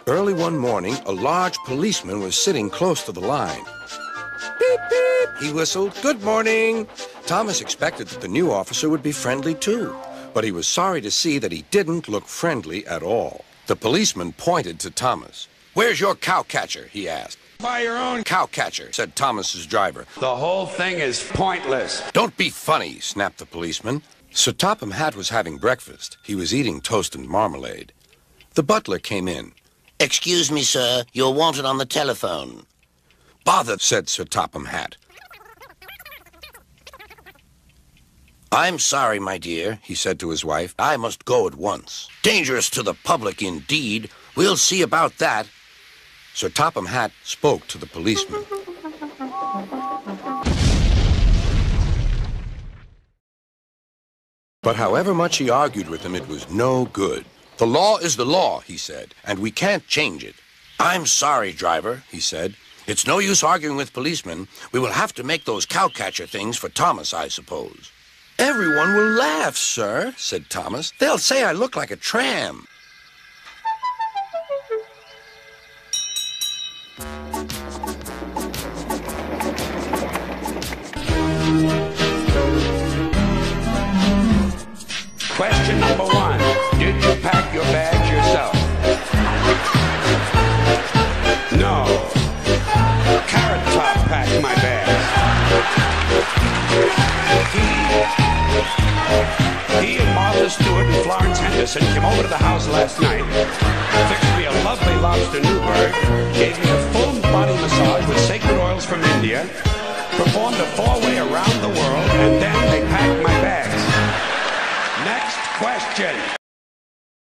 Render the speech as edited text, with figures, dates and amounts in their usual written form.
Early one morning, a large policeman was sitting close to the line. Beep, beep, he whistled. Good morning. Thomas expected that the new officer would be friendly too, but he was sorry to see that he didn't look friendly at all. The policeman pointed to Thomas. Where's your cowcatcher? He asked. Buy your own Cowcatcher, said Thomas's driver. The whole thing is pointless. Don't be funny, snapped the policeman. Sir Topham Hatt was having breakfast. He was eating toast and marmalade. The butler came in. Excuse me, sir. You're wanted on the telephone. Bother, said Sir Topham Hatt. I'm sorry, my dear, he said to his wife. I must go at once. Dangerous to the public, indeed. We'll see about that. Sir Topham Hatt spoke to the policeman. But however much he argued with him, it was no good. The law is the law, he said, and we can't change it. I'm sorry, driver, he said. It's no use arguing with policemen. We will have to make those cowcatcher things for Thomas, I suppose. Everyone will laugh, sir, said Thomas. They'll say I look like a tram. Question number one. Did you pack your bags yourself? No. Carrot Top packed my bags. He and Martha Stewart and Florence Henderson came over to the house last night, fixed me a lovely lobster Newburg, gave me a full body massage with sacred oils from India, performed a 4-way around the world, and then they packed my bags. Next question.